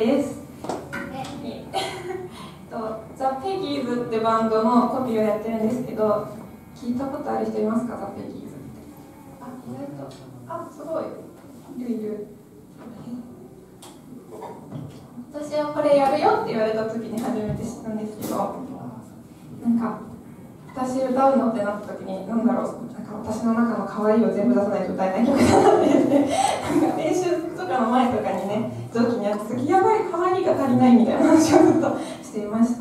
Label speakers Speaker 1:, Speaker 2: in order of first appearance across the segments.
Speaker 1: です。ザ・ペギーズってバンドのコピーをやってるんですけど、聞いたことある人いますか？ザ・ペギーズって。意外と、すごいいる。私はこれやるよって言われた時に初めて知ったんですけど、なんか私歌うのってなった時に、なんか私の中の可愛いを全部出さないと歌えない曲だなって言って、なんか練習とかの前とかにね、同期にやった時、やばい、可愛いが足りないみたいな話をずっとしていました。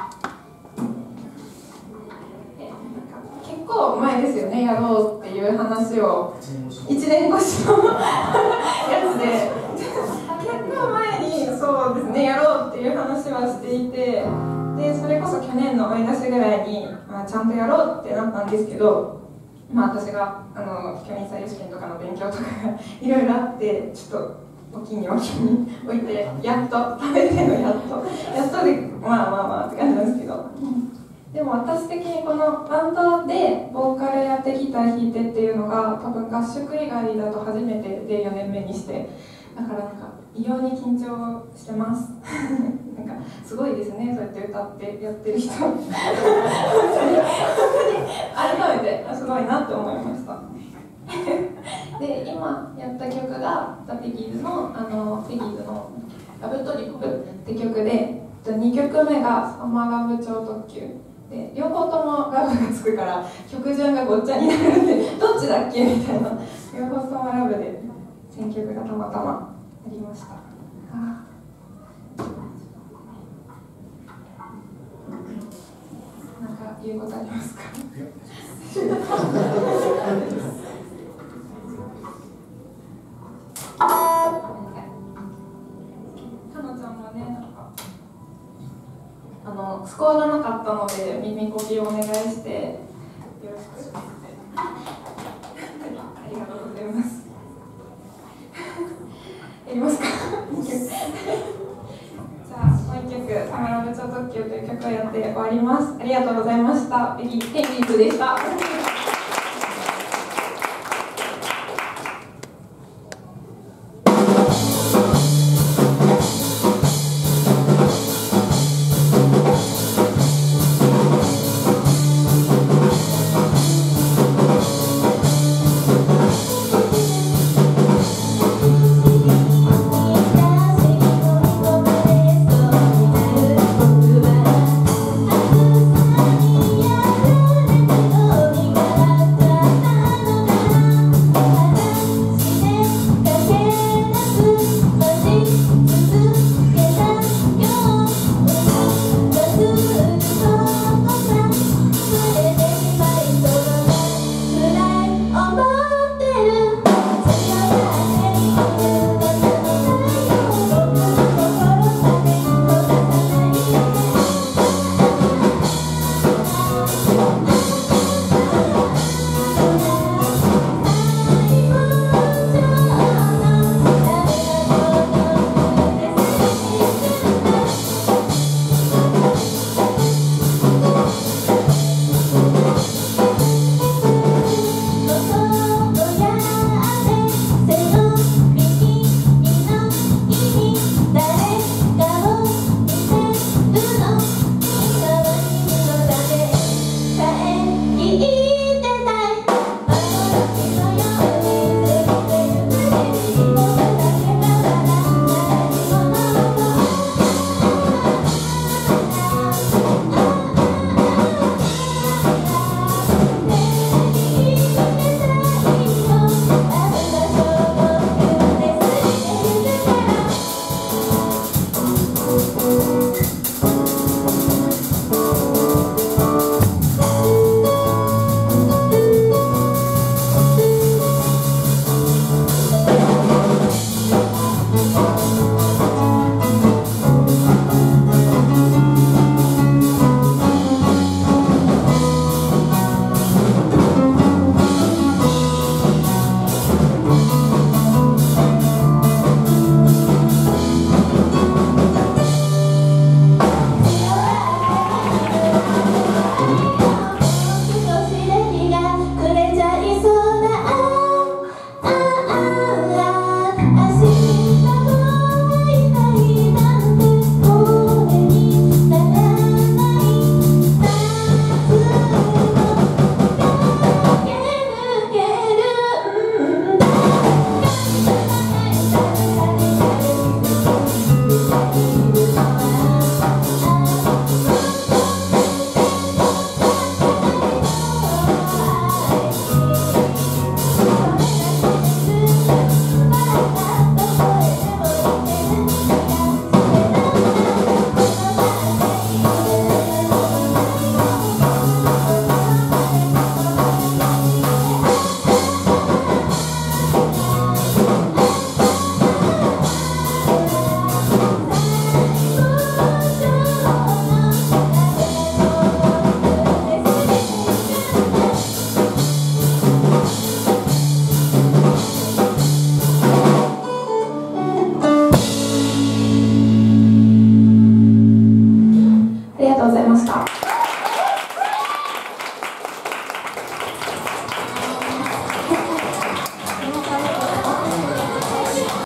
Speaker 1: 結構前ですよね、やろうっていう話を1年越しのやつで、結構前にそうですね、やろうっていう話はしていて、でそれこそ去年の追い出しぐらいに、ちゃんとやろうってなったんですけど、私が教員採用試験とかの勉強とかがいろいろあって、ちょっとお気に置いて、やっと食べてのやっとでまあって感じなんですけど、でも私的にこのバンドでボーカルやってギター弾いてっていうのが多分合宿以外だと初めてで4年目にして、だから異様に緊張してますすごいですね、そうやって歌ってやってる人本当に改めてすごいなって思いましたで、今やった曲がザ・ペギーズのラブトリップって曲で、2曲目がサマーラブ超特急で、両方ともラブがつくから曲順がごっちゃになるんで、どっちだっけみたいな、両方ともラブで選曲がたまたまありました。なんか言うことありますか？かのちゃんもね、スコアがなかったので耳コピをお願いして、よろしくありがとうございます。やりますか？じゃあもう一曲、サマラブ超特急という曲をやって終わります。ありがとうございました。ペギーズでした。